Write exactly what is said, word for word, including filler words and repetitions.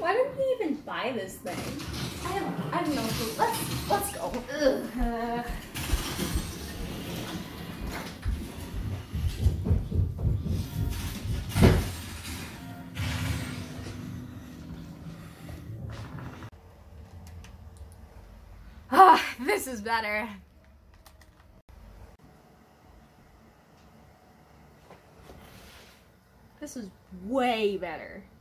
Why did we even buy this thing? I have, I have no clue. Let's, let's go. Ugh. Uh, Ah, this is better. This is way better.